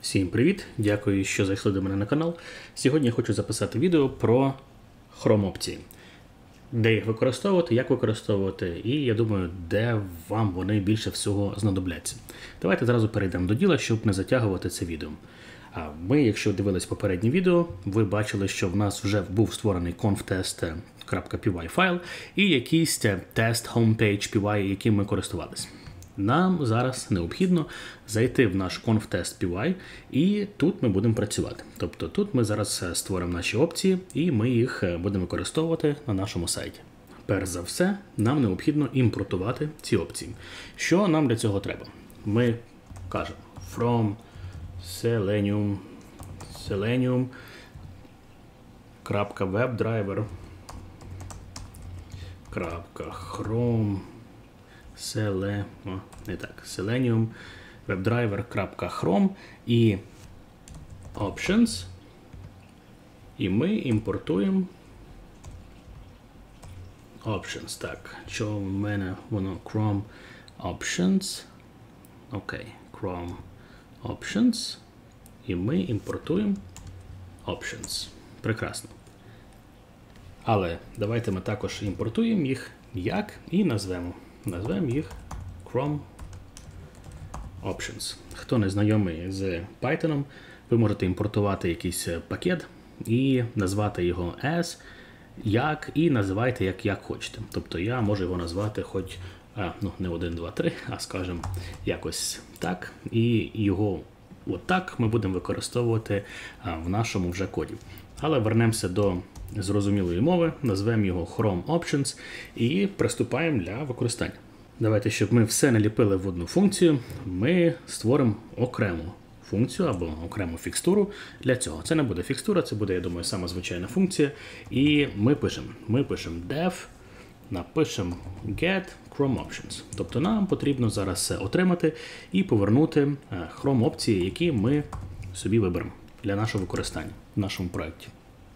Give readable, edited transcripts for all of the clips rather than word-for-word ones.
Всім привіт! Дякую, що зайшли до мене на канал. Сьогодні я хочу записати відео про Chrome опції. Де їх використовувати, як використовувати, і я думаю, де вам вони більше всього знадобляться. Давайте зразу перейдемо до діла, щоб не затягувати це відео. Ми, якщо дивились попереднє відео, ви бачили, що в нас вже був створений conftest.py файл і якийсь тест homepage.py, яким ми користувалися. Нам зараз необхідно зайти в наш conftest.py і тут ми будемо працювати. Тобто тут ми зараз створимо наші опції і ми їх будемо використовувати на нашому сайті. Перш за все, нам необхідно імпортувати ці опції. Що нам для цього треба? Ми кажемо from selenium.webdriver.chrome selenium webdriver.chrome і options, і ми імпортуємо options. Так, що в мене воно Chrome options. Окей, Chrome options, і ми імпортуємо options. Прекрасно. Але давайте ми також імпортуємо їх як і назвемо їх Chrome Options. Хто не знайомий з Python, ви можете імпортувати якийсь пакет і назвати його as, як, і називайте як хочете. Тобто я можу його назвати хоч, не 1, 2, 3, а скажімо, якось так. І його отак ми будемо використовувати в нашому вже коді. Але вернемося до зрозумілої мови, назвемо його Chrome Options і приступаємо для використання. Давайте, щоб ми все наліпили в одну функцію, ми створимо окрему функцію або окрему фікстуру для цього. Це не буде фікстура, це буде, я думаю, сама звичайна функція. І ми пишемо def, напишемо get Chrome Options. Тобто нам потрібно зараз отримати і повернути Chrome опції, які ми собі виберемо для нашого використання в нашому проєкті.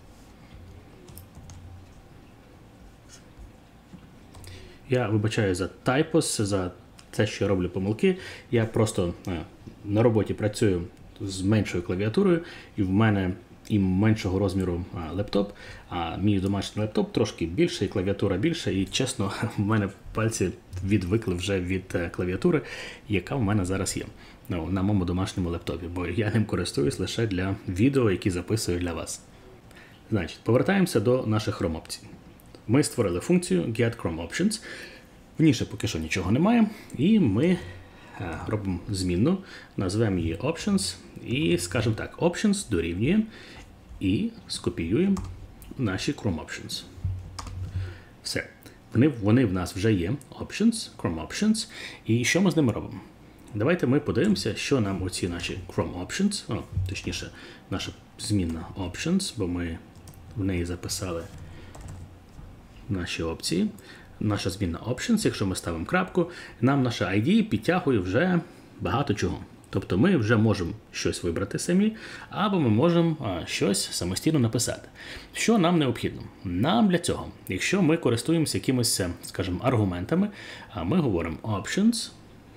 Я вибачаю за typos, за те, що я роблю помилки. Я просто на роботі працюю з меншою клавіатурою, і в мене і меншого розміру лептоп, а мій домашній лептоп трошки більший, клавіатура більша, і чесно, в мене пальці відвикли вже від клавіатури, яка в мене зараз є на моєму домашньому лептопі, бо я ним користуюсь лише для відео, які записую для вас. Значить, повертаємося до наших Chrome опцій. Ми створили функцію get Chrome Options. В ній ще поки що нічого немає. І ми робимо змінну, назвемо її Options і скажемо так, Options дорівнює і скопіюємо наші Chrome Options. Все. Вони в нас вже є. Options, Chrome Options. І що ми з ними робимо? Давайте ми подивимося, що нам оці наші Chrome Options, точніше, наша змінна Options, бо ми в неї записали наші опції. Наша змінна Options, якщо ми ставимо крапку, нам наша ID підтягує вже багато чого. Тобто ми вже можемо щось вибрати самі, або ми можемо щось самостійно написати. Що нам необхідно? Нам для цього, якщо ми користуємося якимось, скажімо, аргументами, ми говоримо options,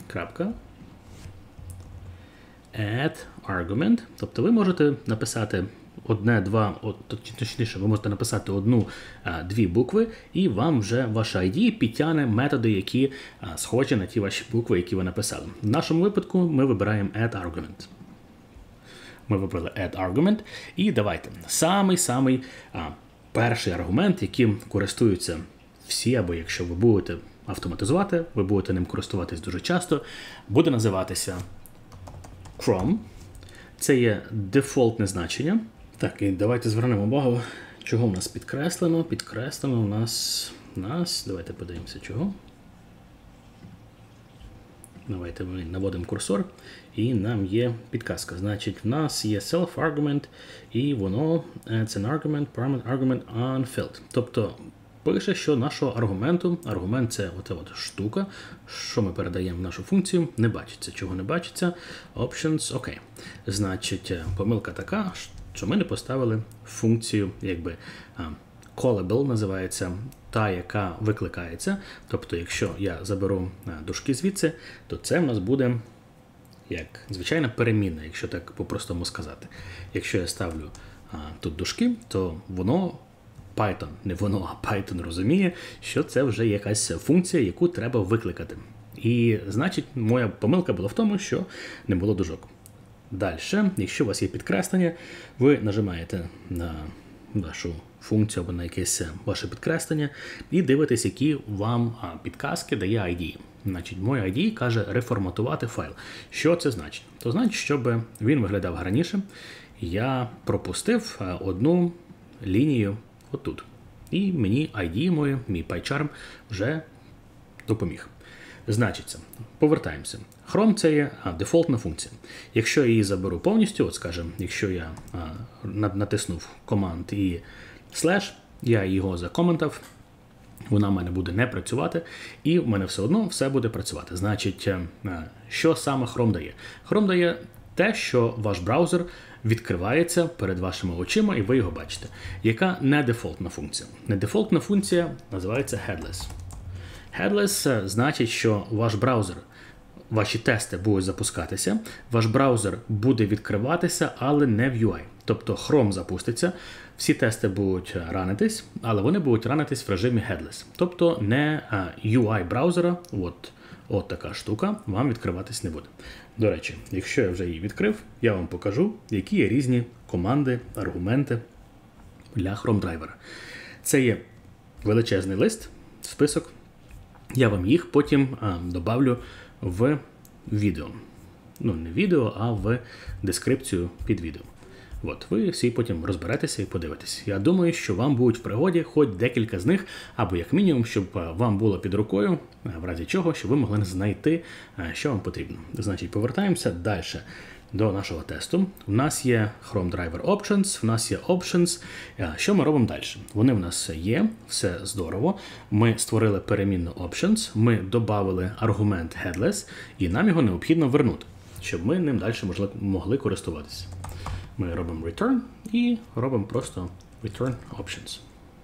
add argument, тобто ви можете написати точніше, ви можете написати одну-дві букви, і вам вже ваша ID підтягне методи, які схожі на ті ваші букви, які ви написали. В нашому випадку ми вибираємо add argument. Ми вибрали add argument, і давайте самий перший аргумент, яким користуються всі, або якщо ви будете автоматизувати, ви будете ним користуватись дуже часто, буде називатися Chrome. Це є дефолтне значення. Так, і давайте звернемо увагу, чого в нас підкреслено. Підкреслено у нас, давайте подивимося, чого. Давайте ми наводимо курсор, і нам є підказка. Значить, в нас є self-argument, і воно, це argument, argument unfilled. Тобто, пише, що нашого аргументу, аргумент це ота штука, що ми передаємо в нашу функцію, не бачиться. Чого не бачиться? Options, окей. Значить, помилка така, що ми не поставили функцію, якби callable називається, та, яка викликається. Тобто, якщо я заберу дужки звідси, то це в нас буде як звичайна перемінна, якщо так по-простому сказати. Якщо я ставлю тут дужки, то воно, Python, не воно, а Python розуміє, що це вже якась функція, яку треба викликати. І, значить, моя помилка була в тому, що не було дужок. Далі, якщо у вас є підкреслення, ви нажимаєте на вашу функцію або на якесь ваше підкреслення і дивитесь, які вам підказки дає IDE. Значить, мой IDE каже реформатувати файл. Що це значить? То значить, щоб він виглядав гарніше, я пропустив одну лінію отут. І мені IDE мій PyCharm вже допоміг. Значить, повертаємося. Chrome – це є дефолтна функція. Якщо я її заберу повністю, от скажімо, якщо я натиснув команд і слеш, я його закоментав, вона в мене буде не працювати, і в мене все одно все буде працювати. Значить, що саме Chrome дає? Chrome дає те, що ваш браузер відкривається перед вашими очима, і ви його бачите. Яка не дефолтна функція? Недефолтна функція називається Headless. Headless значить, що ваш браузер, ваші тести будуть запускатися, ваш браузер буде відкриватися, але не в UI. Тобто Chrome запуститься, всі тести будуть ранитись, але вони будуть ранитись в режимі Headless. Тобто не UI браузера, от така штука, вам відкриватись не буде. До речі, якщо я вже її відкрив, я вам покажу, які є різні команди, аргументи для Chrome драйвера. Це є величезний лист, список. Я вам їх потім добавлю в відео. Ну, не відео, а в дескрипцію під відео. От, ви всі потім розберетеся і подивитесь. Я думаю, що вам будуть в пригоді хоч декілька з них, або як мінімум, щоб вам було під рукою, в разі чого, щоб ви могли знайти, що вам потрібно. Значить, повертаємося далі до нашого тесту. У нас є Chrome Driver Options, у нас є Options. Що ми робимо далі? Вони в нас є, все здорово. Ми створили перемінну Options, ми додали аргумент Headless, і нам його необхідно вернути, щоб ми ним далі могли користуватися. Ми робимо Return і робимо просто Return Options.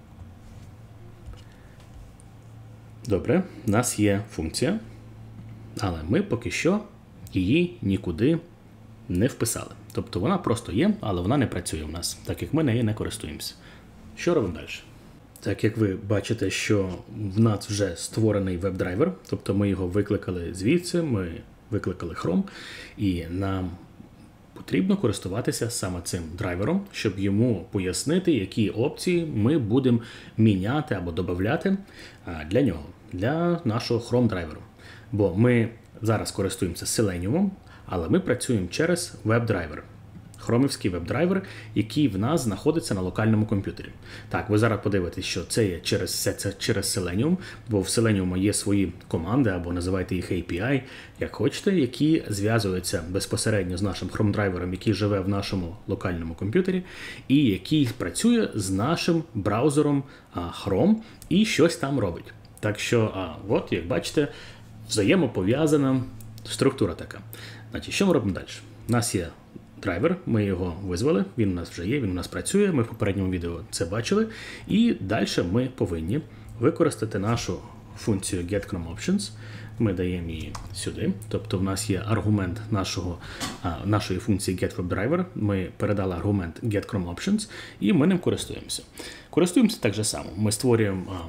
Добре, у нас є функція, але ми поки що її нікуди не вписали. Тобто вона просто є, але вона не працює в нас, так як ми нею не користуємося. Що робимо далі? Так як ви бачите, що в нас вже створений веб-драйвер, тобто ми його викликали звідси, ми викликали Chrome, і нам потрібно користуватися саме цим драйвером, щоб йому пояснити, які опції ми будемо міняти або додати для нього, для нашого Chrome драйверу. Бо ми зараз користуємося Selenium, але ми працюємо через веб-драйвер. Хромівський веб-драйвер, який в нас знаходиться на локальному комп'ютері. Так, ви зараз подивитесь, що це є через Selenium, бо в Selenium є свої команди, або називайте їх API, як хочете, які зв'язуються безпосередньо з нашим Chrome-драйвером, який живе в нашому локальному комп'ютері, і який працює з нашим браузером Chrome і щось там робить. Так що, от, як бачите, взаємопов'язана структура така. Значить, що ми робимо далі? У нас є драйвер, ми його визвали, він у нас вже є, він у нас працює, ми в попередньому відео це бачили. І далі ми повинні використати нашу функцію getChromeOptions. Ми даємо її сюди, тобто в нас є аргумент нашої функції getWebDriver, ми передали аргумент getChromeOptions і ми ним користуємося. Користуємося так же само, ми створюємо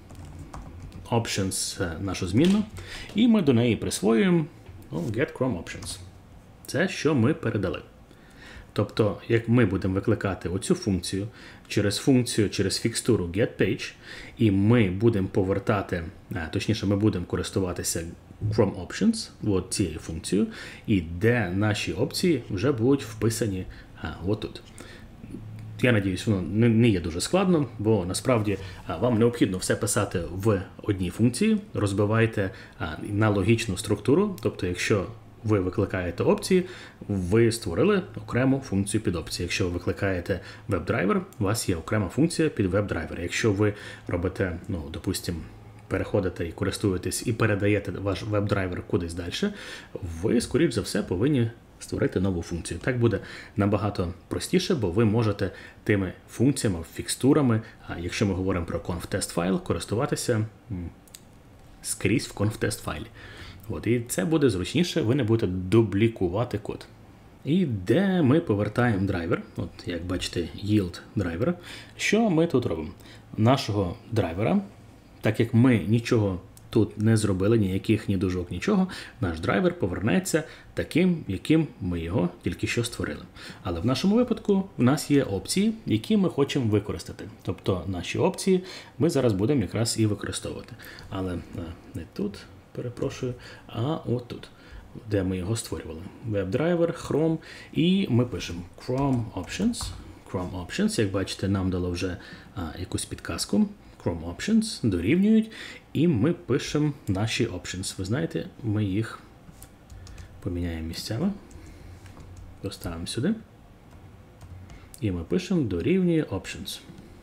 options, нашу змінну, і ми до неї присвоюємо getChromeOptions. Це, що ми передали. Тобто, як ми будемо викликати оцю функцію, через фікстуру getPage, і ми будемо повертати, точніше, ми будемо користуватися ChromeOptions, от цією функцією, і де наші опції вже будуть вписані отут. Я надіюсь, воно не є дуже складно, бо насправді вам необхідно все писати в одній функції, розбивайте на логічну структуру, тобто якщо ви викликаєте опції, ви створили окрему функцію під опції. Якщо ви викликаєте веб-драйвер, у вас є окрема функція під веб-драйвер. Якщо ви робите, допустимо, переходите і користуєтесь і передаєте ваш веб-драйвер кудись далі, ви, скоріш за все, повинні створити нову функцію. Так буде набагато простіше, бо ви можете тими функціями, фікстурами, якщо ми говоримо про conf-test файл, користуватися скрізь в conf-test файлі. От, і це буде зручніше, ви не будете дублікувати код. І де ми повертаємо драйвер, от як бачите, yield драйвер. Що ми тут робимо? Нашого драйвера, так як ми нічого тут не зробили, ніяких ні дужок, нічого, наш драйвер повернеться таким, яким ми його тільки що створили. Але в нашому випадку в нас є опції, які ми хочемо використати. Тобто наші опції ми зараз будемо якраз і використовувати. Але не тут, перепрошую, а отут, де ми його створювали. WebDriver, Chrome, і ми пишемо Chrome Options. Chrome Options, як бачите, нам дало вже якусь підказку. Chrome Options дорівнюють, і ми пишемо наші options. Ви знаєте, ми їх поміняємо місцями, поставимо сюди, і ми пишемо дорівнює options.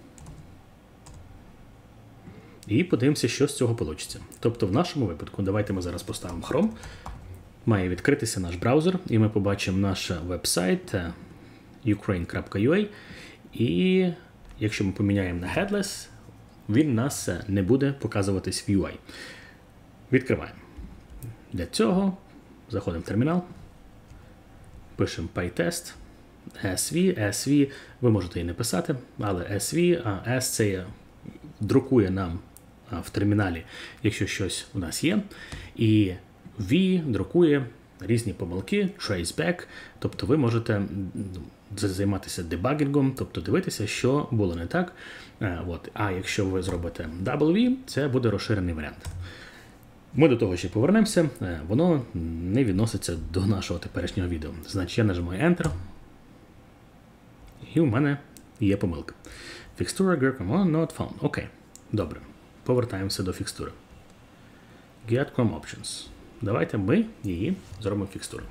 І подивимося, що з цього вийде. Тобто в нашому випадку, давайте ми зараз поставимо Chrome, має відкритися наш браузер, і ми побачимо наш веб-сайт ukraine.ua, і якщо ми поміняємо на headless, він нас не буде показуватись в UI. Відкриваємо. Для цього заходимо в термінал, пишемо PyTest, SV, ви можете і не писати, але SV, а S це друкує нам в терміналі, якщо щось у нас є, і V друкує різні помилки, traceback, тобто ви можете займатися дебагінгом, тобто дивитися, що було не так. От. А якщо ви зробите WV, це буде розширений варіант. Ми до того ще повернемося, воно не відноситься до нашого теперішнього відео. Значить, я нажимаю Enter, і у мене є помилка. Фікстура Gherkin not found. Окей, добре. Повертаємося до фікстури. Get Chrome Options. Давайте ми її зробимо фікстуру.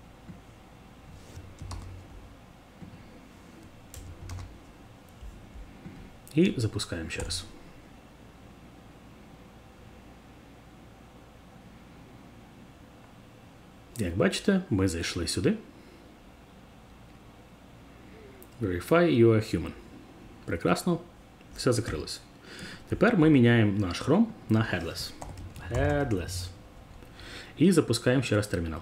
І запускаємо ще раз. Як бачите, ми зайшли сюди. Verify you are human. Прекрасно, все закрилося. Тепер ми міняємо наш Chrome на Headless. Headless. І запускаємо ще раз термінал.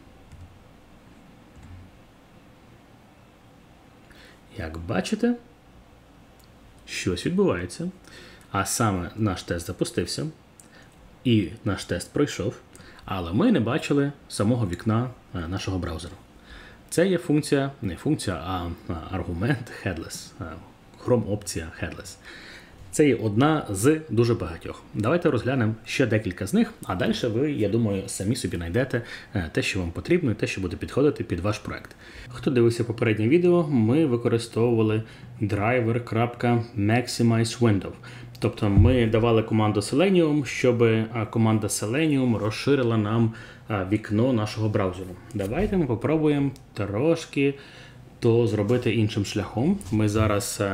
Як бачите, щось відбувається, а саме наш тест запустився, і наш тест пройшов, але ми не бачили самого вікна нашого браузеру. Це є функція, не функція, а аргумент Headless, Chrome опція Headless. Це є одна з дуже багатьох. Давайте розглянемо ще декілька з них, а далі ви, я думаю, самі собі знайдете те, що вам потрібно, і те, що буде підходити під ваш проект. Хто дивився попереднє відео, ми використовували driver.maximizeWindow. Тобто ми давали команду Selenium, щоб команда Selenium розширила нам вікно нашого браузеру. Давайте ми попробуємо трошки то зробити іншим шляхом. Ми зараз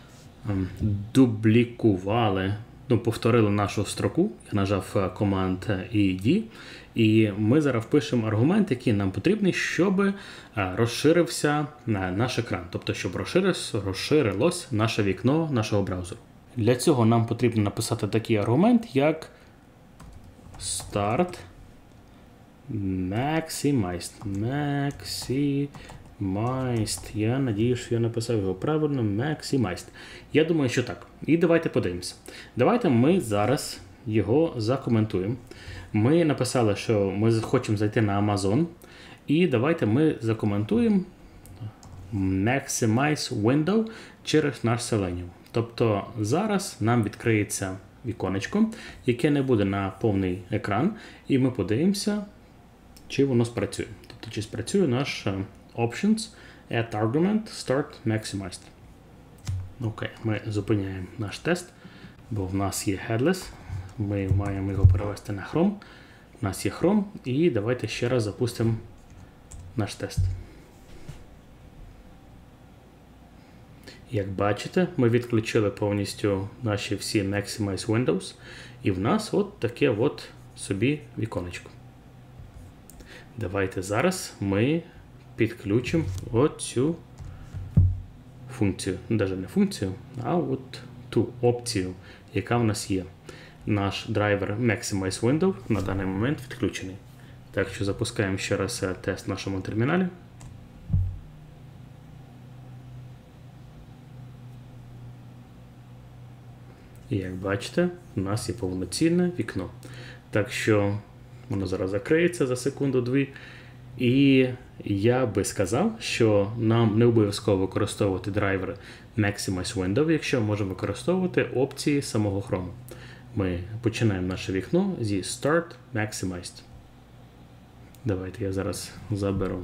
дублікували, повторили нашу строку. Я нажав Command і D. І ми зараз впишемо аргумент, який нам потрібний, щоб розширився наш екран. Тобто, щоб розширилось наше вікно нашого браузеру. Для цього нам потрібно написати такий аргумент, як start maximized. Я надію, що я написав його правильно. Maximized. Я думаю, що так. І давайте подивимося. Давайте ми зараз його закоментуємо. Ми написали, що ми хочемо зайти на Amazon. І давайте ми закоментуємо Maximize Window через наш Selenium. Тобто зараз нам відкриється віконечко, яке не буде на повний екран. І ми подивимося, чи воно спрацює. Тобто, чи спрацює наш Options, Add Argument, Start Maximized. Окей, ми зупиняємо наш тест, бо в нас є Headless. Ми маємо його перевести на Chrome. У нас є Chrome. І давайте ще раз запустимо наш тест. Як бачите, ми відключили повністю наші всі Maximize Windows. І в нас от таке от собі віконечко. Давайте зараз ми підключимо оцю функцію. Навіть не функцію, а от ту опцію, яка в нас є. Наш драйвер Maximize Window на даний момент відключений. Так що запускаємо ще раз тест в нашому терміналі. І як бачите, у нас є повноцінне вікно. Так що воно зараз закриється за секунду-дві. І я би сказав, що нам не обов'язково використовувати драйвер Maximize Window, якщо можемо використовувати опції самого Chrome. Ми починаємо наше вікно зі Start Maximized. Давайте я зараз заберу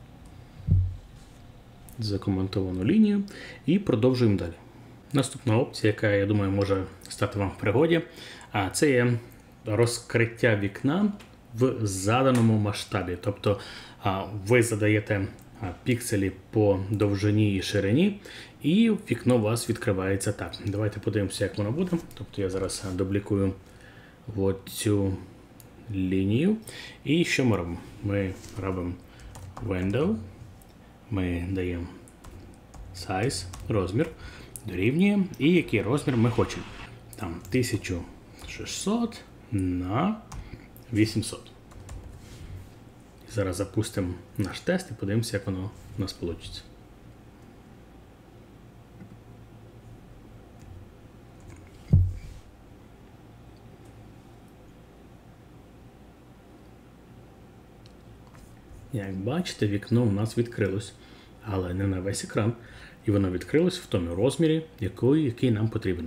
закоментовану лінію і продовжуємо далі. Наступна опція, яка, я думаю, може стати вам в пригоді, це є розкриття вікна в заданому масштабі. Тобто ви задаєте пікселі по довжині і ширині, і вікно у вас відкривається так. Давайте подивимося, як воно буде. Тобто я зараз дублікую цю лінію. І що ми робимо? Ми робимо Window, ми даємо Size, розмір, дорівнює, і який розмір ми хочемо. Там 1600 на 800. Зараз запустимо наш тест і подивимося, як воно у нас вийде. Як бачите, вікно у нас відкрилось, але не на весь екран. І воно відкрилось в тому розмірі, який нам потрібен.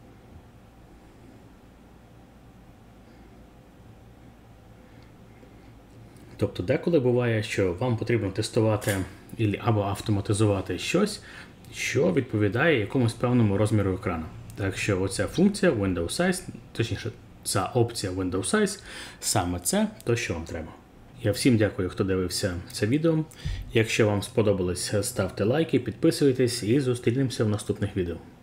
Тобто деколи буває, що вам потрібно тестувати або автоматизувати щось, що відповідає якомусь певному розміру екрану. Так що оця функція Window Size, точніше, ця опція Window Size, саме це то, що вам треба. Я всім дякую, хто дивився це відео. Якщо вам сподобалось, ставте лайки, підписуйтесь і зустрінемося в наступних відео.